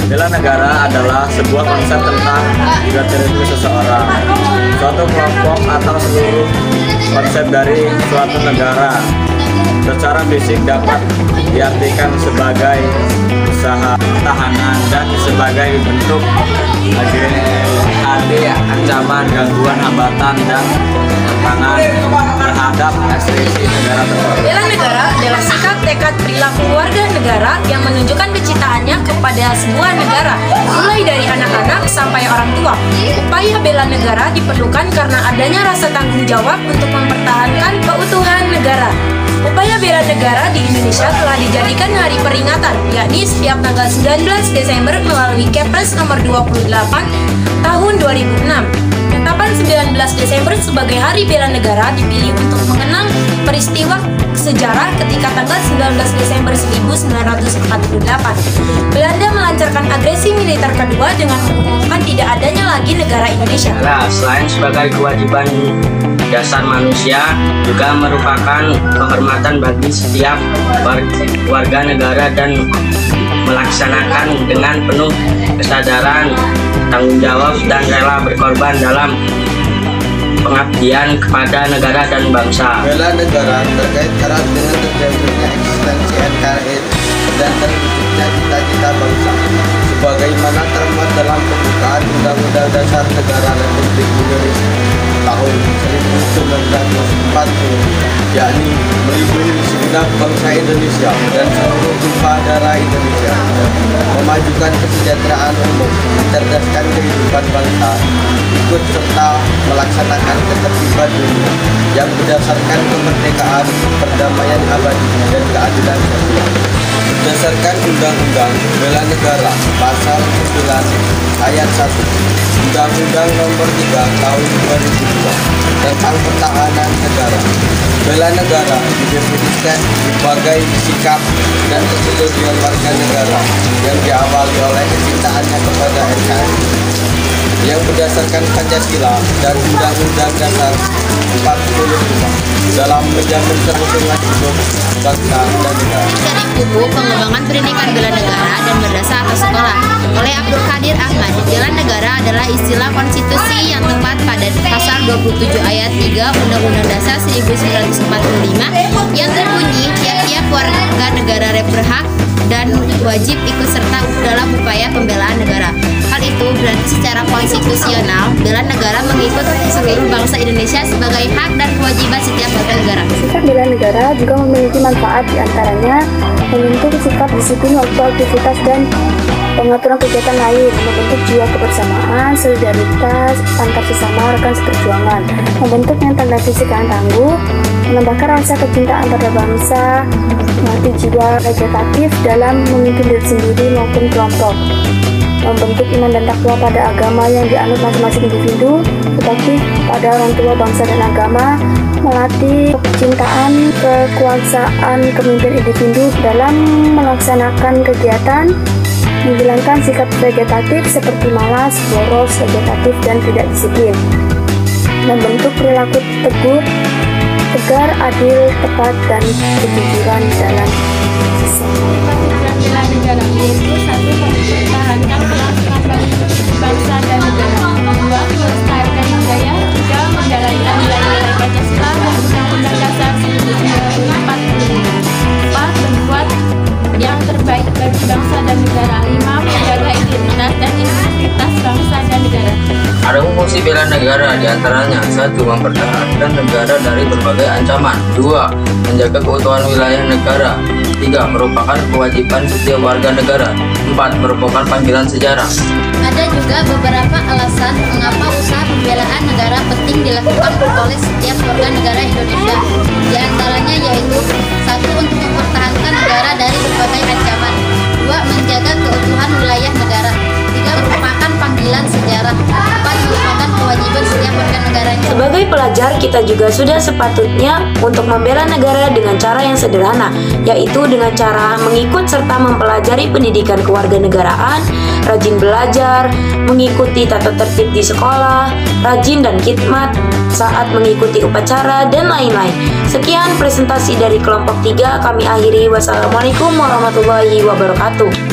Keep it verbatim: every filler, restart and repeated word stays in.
Bela negara adalah sebuah konsep tentang patriotisme seseorang, suatu kelompok atau seluruh konsep dari suatu negara. Secara fisik dapat diartikan sebagai usaha pertahanan dan sebagai bentuk anti ancaman, gangguan, hambatan, dan tantangan terhadap eksistensi negara tertentu. Bela negara adalah sikap, tekad, perilaku warga negara yang menunjukkan kecintaannya kepada sebuah negara, mulai dari anak-anak sampai orang tua. Upaya bela negara diperlukan karena adanya rasa tanggung jawab untuk mempertahankan keutuhan negara. Upaya bela negara di Indonesia telah dijadikan hari peringatan, yakni setiap tanggal sembilan belas Desember melalui Kepres nomor dua puluh delapan tahun dua ribu enam. Penetapan sembilan belas Desember sebagai Hari Bela Negara dipilih untuk mengenang peristiwa sejarah ketika tanggal sembilan belas Desember seribu sembilan ratus empat puluh delapan Belanda melancarkan agresi militer kedua dengan mengumumkan tidak adanya lagi negara Indonesia. Nah, selain sebagai kewajiban dasar manusia, juga merupakan kehormatan bagi setiap warga negara dan melaksanakan dengan penuh kesadaran, tanggung jawab, dan rela berkorban dalam pengabdian kepada negara dan bangsa. Bela negara terkait erat dengan terjadinya eksistensi N K R I dan terwujudnya cita-cita bangsa, sebagaimana termuat dalam pembukaan Undang-Undang Dasar Negara Republik Indonesia tahun seribu sembilan ratus empat puluh, yakni melindungi segenap bangsa Indonesia dan seluruh tumpah darah Indonesia, memajukan kesejahteraan umum, mencerdaskan kehidupan bangsa, ikut serta melaksanakan ketertiban dunia yang berdasarkan kemerdekaan, perdamaian abadi, dan keadilan sosial. Berdasarkan Undang-Undang Bela Negara Pasal sembilan Ayat satu Undang-Undang Nomor tiga Tahun dua ribu dua tentang Pertahanan Negara, bela negara didefinisikan sebagai sikap dan kesetiaan warga negara yang diawali oleh kecintaannya kepada N K R I yang berdasarkan Pancasila dan Undang-Undang Dasar empat puluh lima dalam menjamin kelangsungan hidup bangsa dan negara. Dari buku Pengembangan Pendidikan Bela Negara dan Berdasar atas Sekolah oleh Abdul Qadir Ahmad, bela negara adalah istilah konstitusi yang tepat pada pasal dua puluh tujuh ayat tiga Undang-Undang Dasar seribu sembilan ratus empat puluh lima yang terbunyi tiap-tiap warga negara berhak dan wajib ikut serta dalam upaya pembelaan negara. Hal itu berarti secara konstitusional bela negara mengikut seluruh bangsa Indonesia sebagai hak dan kewajiban setiap warga negara. Sikap bela negara juga memiliki manfaat, diantaranya membentuk sikap disiplin waktu aktivitas dan pengaturan kegiatan lain, membentuk jiwa kebersamaan, solidaritas antar sesama rekan seperjuangan, membentuk mental dan fisik yang tangguh, menambahkan rasa kecintaan pada bangsa, melatih jiwa vegetatif dalam memimpin diri sendiri maupun kelompok, membentuk iman dan takwa pada agama yang dianut masing-masing individu, seperti pada orang tua, bangsa, dan agama, melatih kecintaan, kekuasaan pemimpin individu dalam melaksanakan kegiatan, menghilangkan sikap vegetatif seperti malas, boros, vegetatif, dan tidak disiplin, membentuk perilaku teguh, tegar, adil, tepat, dan kejujuran dalam sesama. Bela negara yaitu satu, mempertahankan kelangsungan bangsa dan negara, dua, melestarikan budaya, tiga, menjalankan nilai-nilai Pancasila dan Undang-Undang Dasar seribu sembilan ratus empat puluh lima, empat, berbuat yang terbaik bagi bangsa dan negara, lima, menjaga identitas dan integritas bangsa dan negara. Ada fungsi bela negara diantaranya: satu, mempertahankan negara dari berbagai ancaman; dua, menjaga keutuhan wilayah negara; tiga, merupakan kewajiban setiap warga negara; empat, merupakan panggilan sejarah. Ada juga beberapa alasan mengapa usaha pembelaan negara penting dilakukan oleh setiap warga negara Indonesia. Di antaranya yaitu satu, untuk mempertahankan negara dari berbagai ancaman; dua, menjaga keutuhan wilayah negara; tiga, merupakan panggilan sejarah; empat, merupakan kewajiban setiap warga negara. Sebagai pelajar, kita juga sudah sepatutnya untuk membela negara dengan cara yang sederhana, yaitu dengan cara mengikut serta mempelajari pendidikan kewarganegaraan, rajin belajar, mengikuti tata tertib di sekolah, rajin dan khidmat saat mengikuti upacara, dan lain-lain. Sekian presentasi dari kelompok tiga, kami akhiri. Wassalamualaikum warahmatullahi wabarakatuh.